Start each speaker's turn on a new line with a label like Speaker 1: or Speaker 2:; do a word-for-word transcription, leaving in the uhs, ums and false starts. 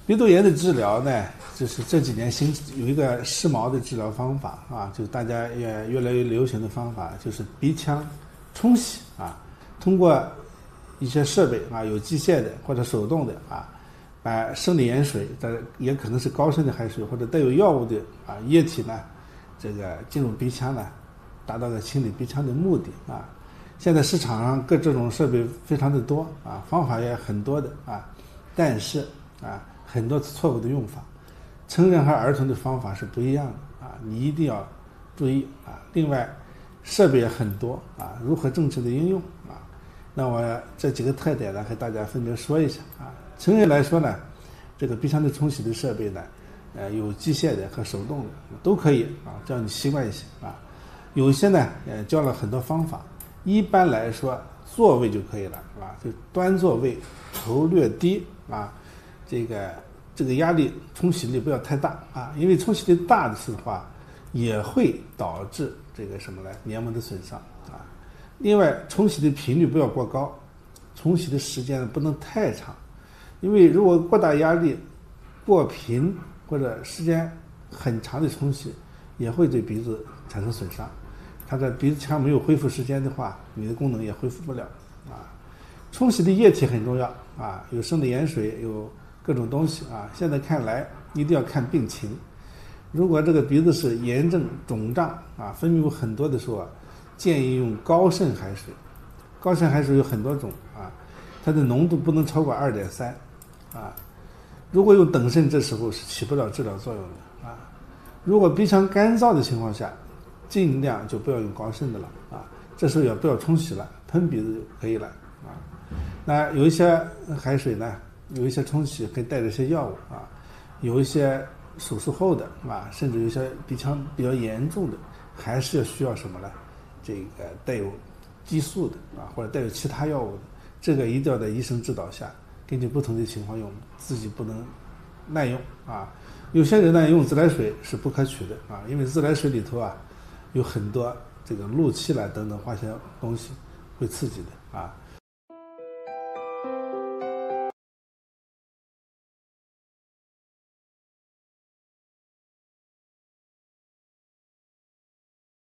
Speaker 1: 鼻窦炎的治疗呢，就是这几年新有一个时髦的治疗方法啊，就是大家也越来越流行的方法，就是鼻腔冲洗啊，通过一些设备啊，有机械的或者手动的啊，把生理盐水的也可能是高渗的海水或者带有药物的啊液体呢，这个进入鼻腔呢，达到了清理鼻腔的目的啊。现在市场上各这种设备非常的多啊，方法也很多的啊，但是啊。很多错误的用法，成人和儿童的方法是不一样的啊，你一定要注意啊。另外，设备也很多啊，如何正确的应用啊？那我这几个特点呢，和大家分别说一下啊。成人来说呢，这个鼻腔的冲洗的设备呢，呃，有机械的和手动的都可以啊，这样你习惯一些啊。有些呢，呃，教了很多方法，一般来说坐位就可以了啊，就端坐位，头略低啊。这个这个压力冲洗力不要太大啊，因为冲洗力大的话，也会导致这个什么呢？黏膜的损伤啊。另外，冲洗的频率不要过高，冲洗的时间不能太长，因为如果过大压力、过频或者时间很长的冲洗，也会对鼻子产生损伤。它的鼻子腔没有恢复时间的话，你的功能也恢复不了啊。冲洗的液体很重要啊，有生理盐水，有各种东西啊，现在看来一定要看病情。如果这个鼻子是炎症肿胀啊，分泌物很多的时候啊，建议用高渗海水。高渗海水有很多种啊，它的浓度不能超过 二点三 啊。如果用等渗，这时候是起不了治疗作用的啊。如果鼻腔干燥的情况下，尽量就不要用高渗的了啊。这时候也不要冲洗了，喷鼻子就可以了啊。那有一些海水呢，有一些冲洗可以带着一些药物啊，有一些手术后的啊，甚至有一些鼻腔比较严重的，还是要需要什么呢？这个带有激素的啊，或者带有其他药物的，这个一定要在医生指导下，根据不同的情况用，自己不能滥用啊。有些人呢用自来水是不可取的啊，因为自来水里头啊有很多这个氯气啦等等化学东西会刺激的啊。